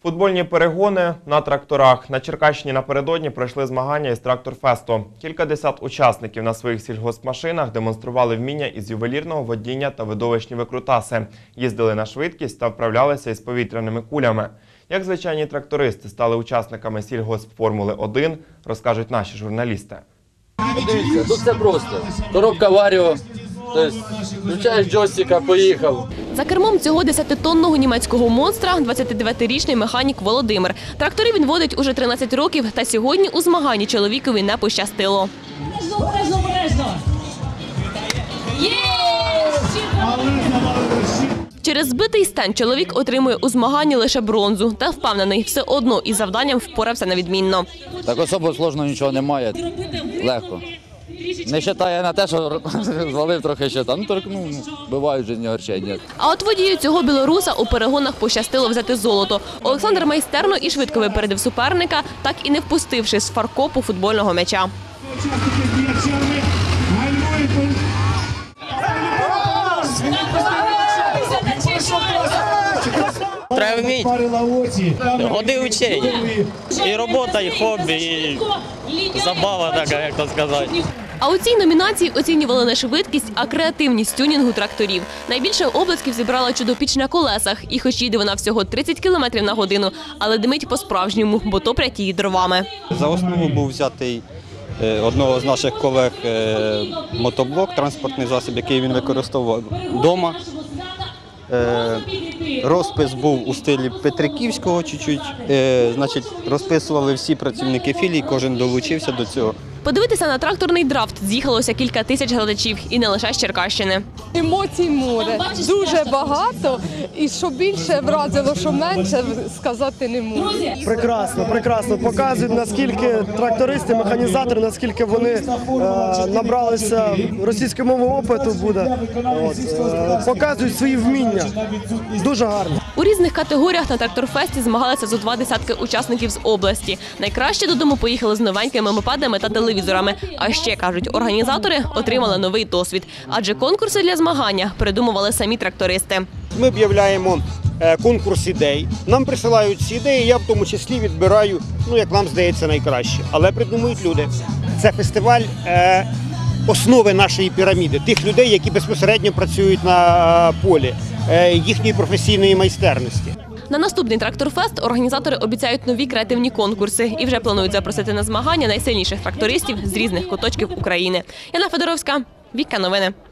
Футбольні перегони на тракторах. На Черкащині напередодні пройшли змагання із трактор-фесту. Кількадесят учасників на своїх сільгоспмашинах демонстрували вміння із ювелірного водіння та видовищні викрутаси. Їздили на швидкість та вправлялися із повітряними кулями. Як звичайні трактористи стали учасниками сільгоспформули-1, розкажуть наші журналісти. Дивіться, тут все просто. Коробка варіо, тобто включаєш джойстика, поїхав. За кермом цього 10-тонного німецького монстра 29-річний механік Володимир. Трактори він водить уже 13 років, та сьогодні у змаганні чоловікові не пощастило. Через збитий стенд чоловік отримує у змаганні лише бронзу та впевнений, все одно із завданням впорався на відмінно. Так особо складного нічого немає, легко. Не вважає на те, що звалив трохи щита. Бувають же огорчення. А от водію цього білоруса у перегонах пощастило взяти золото. Олександр майстерно і швидко випередив суперника, так і не впустивши з фаркопу футбольного м'яча. Треба вміти. Годи учення. І робота, і хобі, і забава така, як то сказати. А у цій номінації оцінювали не швидкість, а креативність тюнінгу тракторів. Найбільше облесків зібрала чудо-піч на колесах. І хоч їде вона всього 30 км на годину, але димить по-справжньому, бо топлять її дровами. За основу був взятий одного з наших колег мотоблок, транспортний засіб, який він використовував вдома. Розпис був у стилі Петриківського чуть-чуть. Значить, розписували всі працівники філії, кожен долучився до цього. Подивитися на тракторний драфт з'їхалося кілька тисяч глядачів, і не лише з Черкащини. Емоцій море, дуже багато, і що більше вразило, що менше, сказати не можу. Прекрасно, прекрасно. Показують, наскільки трактористи, механізатори, наскільки вони набралися російської мови опиту буде. Показують свої вміння. Дуже гарно. У різних категоріях на тракторфесті змагалися зо 20 учасників з області. Найкраще додому поїхали з новенькими мопедами та телевізорами. А ще, кажуть організатори, отримали новий досвід. Адже конкурси для змагання придумували самі трактористи. Ми об'являємо конкурс ідей. Нам присилають ці ідеї, я в тому числі відбираю, як нам здається, найкраще. Але придумують люди. Це фестиваль основи нашої піраміди, тих людей, які безпосередньо працюють на полі, їхньої професійної майстерності. На наступний тракторфест організатори обіцяють нові креативні конкурси і вже планують запросити на змагання найсильніших трактористів з різних куточків України. Яна Федоровська, Віка Новини.